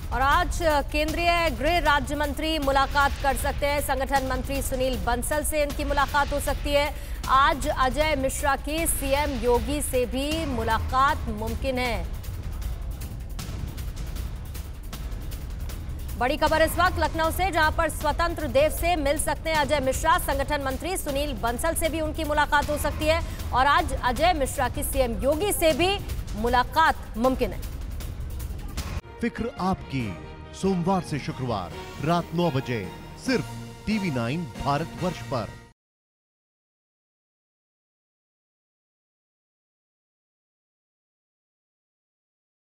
और आज केंद्रीय गृह राज्य मंत्री मुलाकात कर सकते हैं। संगठन मंत्री सुनील बंसल से इनकी मुलाकात हो सकती है। आज अजय मिश्रा की सीएम योगी से भी मुलाकात मुमकिन है। बड़ी खबर इस वक्त लखनऊ से, जहां पर स्वतंत्र देव से मिल सकते हैं अजय मिश्रा। संगठन मंत्री सुनील बंसल से भी उनकी मुलाकात हो सकती है और आज अजय मिश्रा की सीएम योगी से भी मुलाकात मुमकिन है। फिक्र आपकी, सोमवार से शुक्रवार रात 9 बजे सिर्फ TV9 भारतवर्ष पर।